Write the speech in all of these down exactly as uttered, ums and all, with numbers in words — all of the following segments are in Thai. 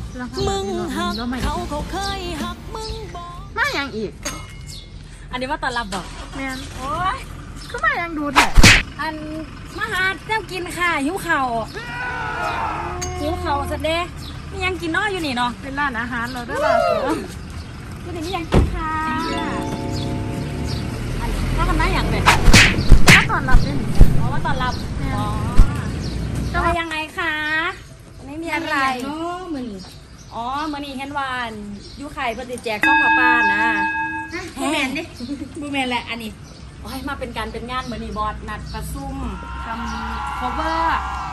มึงหักเขาเขาเคยหักมึงบอกมาอย่างอีกอันนี้ว่าตอนรับบอกแม่นโอ้ยก็มาอย่างดูแท้อันมาหาเจ้ากินค่ะหิวเข่าหิวเข่าสัตว์เด้มียังกินน้อยอยู่นี่เนาะเป็นร้านอาหารเราด้วยล่ะคือนี่มียังกินค่ะอันถ้าทำได้อย่างเลยถ้าตอนรับด้วยอ๋อว่าตอนรับอ๋อจะไปยังไงคะไม่มีอะไรเนาะมือนี่อ๋อมือนี่เห็นวานยูไข่ปฏิแจกข้าวผ้านะบูแมนดิบูแมนแหละอันนี้โอ้ยมาเป็นการเป็นงานมือนี่บอสนัดประซุ่มทำ cover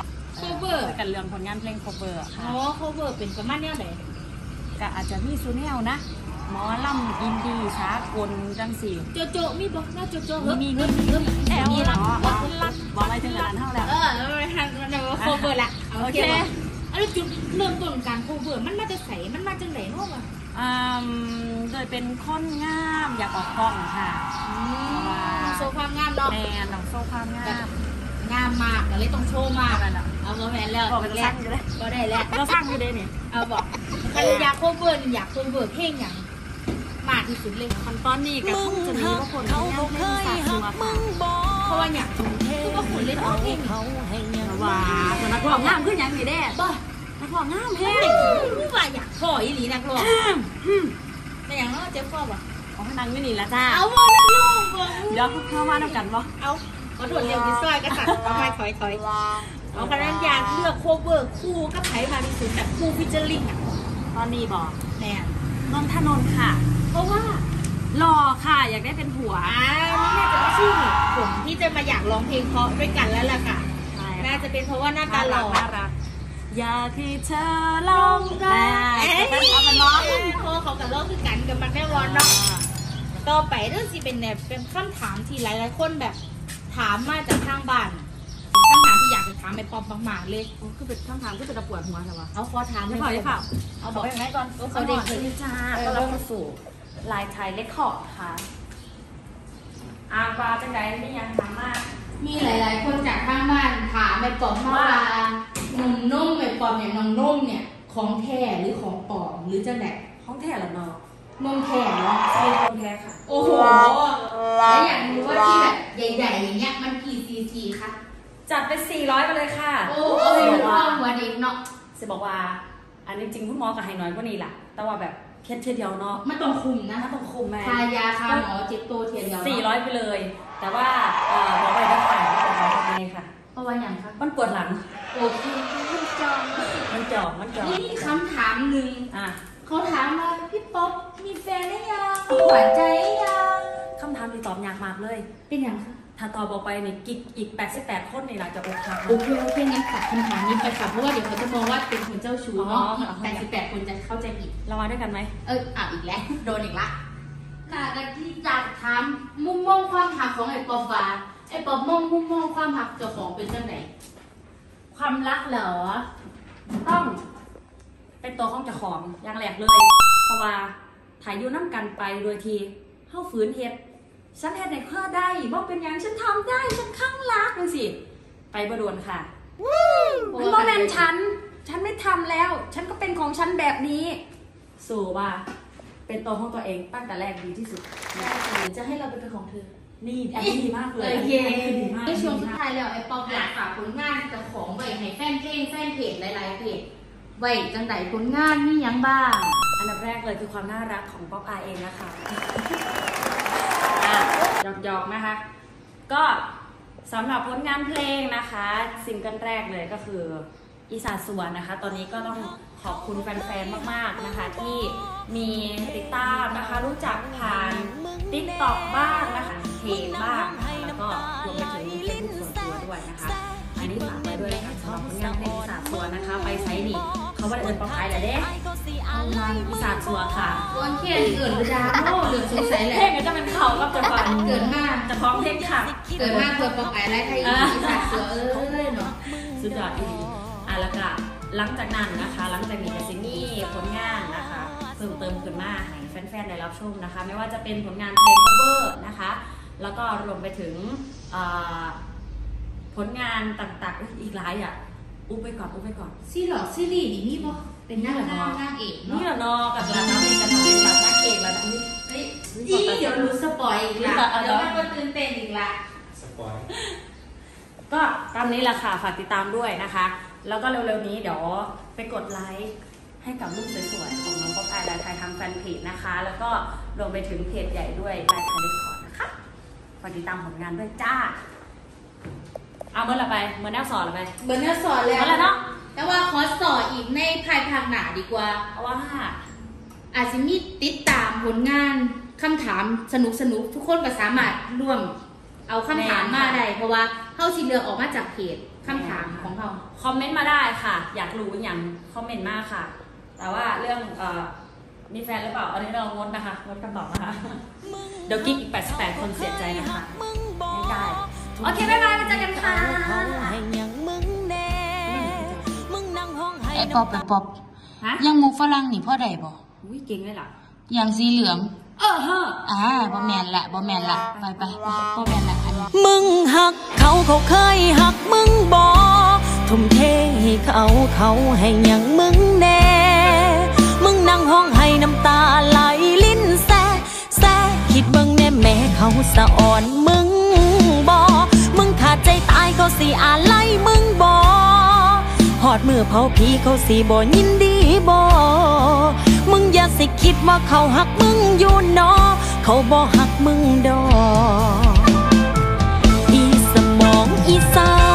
cover กันเรื่องผลงานเพลง cover ค่ะอ๋อ cover เป็นประมาณเนี้ยไหนก็อาจจะมีซูเนลนะหมอลำอินดี้สากลจังสีโจโจมีบอกน่าโจโจมีมีมีมีแอลรักรักรักบอกอะไรถึงร้านเท่าแล้วเออไม่ทันมันจะโคเวอร์ละโอเคอันนี้จุดเริ่มต้นการโคเวอร์มันมาจะใส่มันมาจังไหนน้องอ่ะอืมโดยเป็นคนงามอยากออกกล้องค่ะโชว์ความงามเนาะแน่น้องโชว์ความงามงามมากเลยต้องโชว์มากนั่นแหละเอาโมแมนแล้วบอกแล้วก็ได้แล้วเราสร้างอยู่ได้เนี่ยเอาบอกใครอยากโคเวอร์อยากโคเวอร์เพลงอย่างมากที่สุดเลยมันตอนนี้กับคงจะมีว่าคนเขาเคยหักมึงบอกเพราะว่าอย่างคือว่าคนเล่นเพลงเขาให้ยังว่าแต่นักร้องงามขึ้นอย่างนี้ได้บ่นักร้องงามแห้งนี่ว่าอยากพ่ออีหลีนักร้องแต่อย่างนั้นเจ๊พ่อบ่อ๋อนางไม่หนีละจ้าเอาบ่นักร้องบ่เดี๋ยวเข้ามาทำกันบ่เอาขอตรวจเรียงดิสซอยกระสับเอาไปถอยถอยเอาขนาดอยากเลือกโคเวอร์คู่กับไผ่มาที่สุดแบบคู่ฟิชเชอร์ลิงอ่ะตอนนี้บอกแน่นนทนนท์ค่ะเพราะว่าหล่อค่ะอยากได้เป็นผัวอ่านี่น่าจะไม่ใช่ผมที่จะมาอยากร้องเพลงเพราะด้วยกันแล้วล่ะค่ะน่าจะเป็นเพราะว่าหน้าตาหล่อน่ารักอยากให้เธอลองได้แต่เอามาร้องเพราะเขากับร้องคือกันกับมันแน่นอนเนาะต่อไปเรื่องสิเป็นแบบเป็นคำถามที่หลายๆคนแบบถามมาจากทางบ้านเป็นคำถามที่อยากจะถามไปปอมมากๆเลยคือเป็นคำถามก็จะปวดหัวใช่ปะเอาขอถามไม่พอใช่เปล่าเอาบอกยังไงก่อนเขาเด็กเลยจ้าก็เราสู่ลายไทยเล็กขอบค่ะอาปลาจังไดนี่ยังถามมากมีหลายๆคนจากข้างบ้านถามไปปอมว่าหนุ่มนุ่มไปปอมอย่างน้องนุ่มเนี่ยของแท้หรือของปลอมหรือจังไดของแท้หรอเนาะนมแท้เนาะใช่นมแท้ค่ะโอ้โหแล้วอยากรู้ว่าที่แบบใหญ่ๆอย่างเงี้ยมันกี่ซีซีคะจัดไปสี่ร้อยไปเลยค่ะโอ้โหหัวเด็กเนาะจะบอกว่าอันนี้จริงคุณหมอกับไฮน้อยกว่านี้แหละแต่ว่าแบบแค่เทียเดียวเนาะไม่ต้องคุมนะไม่ต้องคุมแม่ทายาคาหมอเจ็บตัวเทียเดียวสี่ร้อยไปเลยแต่ว่าเอ่อบอกไปได้ค่ะบอกไปทำไงค่ะเพราะว่าอย่างคะมันปวดหลังโอเคมันจองมันจองมันจองนี่คำถามหนึ่งอ่ะเขาถามว่าพี่ป๊อปมีแฟนหรือยังมีหวานใจหรือยังคำถามที่ตอบยากมากเลยเป็นอย่างคะถ้าตอบบอกไปเนี่ยกิ๊กอีกแปดสิบแปดคนในหลังจะอกหักโอเคโอเคงั้นตัดคำถามนี้ไปค่ะเพราะว่าเดี๋ยวเขาจะมองว่าเป็นคนเจ้าชู้เนาะแปดสิบแปดคนจะเข้าใจผิดเรามาด้วยกันไหมเอออ่ะอีกแล้วโดนอีกละค่ะกันที่อยากถามมุมมองความหักของไอ้ป๊อปว่าไอ้ป๊อปมองมุมมองความหักเจ้าของเป็นจังไหนความรักเหรอต้องเป็นตัวของเจ้าของอย่างแรกเลยเพราะว่าถ่ายอยู่น้ำกันไปโดยทีเข้าฝืนเฮ็ดฉันเฮ็ดในข้อได้บอกเป็นอย่างฉันทำได้ฉันข้างรักเลยสิไปบดวนค่ะมันบอกแมนฉันฉันไม่ทำแล้วฉันก็เป็นของฉันแบบนี้สู่ว่าเป็นตัวของตัวเองตั้งแต่แรกดีที่สุดจะให้เราเป็นของเธอนี่อันนี้ดีมากเลยเย้ในช่วงสุดท้ายแล้วไอ้ป๊อปอยากฝากผลงานกับของไว้ให้แฟนเพลงแฟนเพจหลายๆเพจไว้จังไหนผลงานมียังบ้างอันดับแรกเลยคือความน่ารักของป๊อปอายเองนะคะหยอกๆนะคะก็สำหรับผลงานเพลงนะคะซิงเกิลแรกเลยก็คืออีสานสวนนะคะตอนนี้ก็ต้องขอบคุณแฟนๆมากๆนะคะที่มีติดตามนะคะรู้จักผ่านติ๊กต็อกบ้างนะคะเพจบ้างแล้วก็รวมไปถึงเฟซบุ๊กส่วนตัวด้วยนะคะอันนี้ฝากไว้ด้วยนะคะสำหรับผลงานเพลงอีสานสวนนะคะไปไซนี่เขาว่าเอิญป๊อปอายแหละเด้เอางานอีสานสวนค่ะวันเขียนเกิดดาโม่หรือสงสัยแหละเพลงก็จะเป็นเขากับจะฟันเกิดมาจะฟ้องเพลงค่ะเกิดมาเกิดป๊อปอายอะไรไทยอีสานสวนเออเนาะสุดยอดอีกอ่ะแล้วก็หลังจากนั้นนะคะหลังจากนี้ก็จะมีผลงานนะคะเพิ่มเติมขึ้นมาให้แฟนๆได้รับชมนะคะไม่ว่าจะเป็นผลงานเพลง cover นะคะแล้วก็รวมไปถึงผลงานต่างๆอีกหลายอ่ะอุ้ไปก่อนอุ้ไปก่อนซีหรอซีรีส์นี่มีป่ะเป็นหน้าหรอนางเอกนี่หรอนอกับร้านน้ำเอกกันทำเป็นแบบนักเอกแล้วนี่จี้เดี๋ยวรู้สปอยอีกละเดี๋ยวมันก็ตื่นเต้นอีกละสปอยก็ตามนี้แหละค่ะฝากติดตามด้วยนะคะแล้วก็เร็วๆนี้เดี๋ยวไปกดไลค์ให้กับรูปสวยๆของน้องป๊อปอายไลน์ไทยทางแฟนเพจนะคะแล้วก็รวมไปถึงเพจใหญ่ด้วยไลน์ไทยเรคคอร์ดนะคะฝากติดตามผลงานด้วยจ้าเอาเมื่อไรไปเมื่อแนวสอนไปเมื่อแนวสอนแล้วเนาะแต่ว่าขอสอนอีกในภายภาคหน้าดีกว่าเพราะว่าอาจจะมีติดตามผลงานคำถามสนุกสนุกทุกคนก็สามารถร่วมเอาคำถามมาได้เพราะว่าเขาสิเลือกออกมาจากเพจคำถามของเขาคอมเมนต์มาได้ค่ะอยากรู้อย่างคอมเมนต์มากค่ะแต่ว่าเรื่องเอ่อมีแฟนหรือเปล่าอันนี้เรางดนะคะงดคำตอบนะคะเดี๋ยวกิ๊กอีกแปดสิบแปดคนเสียใจนะคะไม่ได้โอเคบ๊ายบายไปเจอกันค่ะไอ้ป๊อปไอ้ป๊อปยังมุกฝรั่งนี่พ่อใดบ่อุ้ยเก่งเลยล่ะอย่างสีเหลืองเออเฮ้ออ่าบ่แมนละบ่แมนละไปไปบ่แมนละอันนี้มึงหักเขาเขาเคยหักมึงบ่ทุ่มเทให้เขาเขาให้ยังมึงแน่มึงนั่งห้องให้น้ำตาไหลลิ้นแซ่แซ่คิดเบิ่งแน่แม่เขาสะอ่อนมึงบ่มึงขาดใจตายเขาสิอาลัยมึงบ่หอดมือเผาผีเขาสิบ่ยินดีบ่มึงอย่าสิคิดว่าเขาหักมึงอยู่นอเขาบ่หักมึงดอกอีสมองอีสา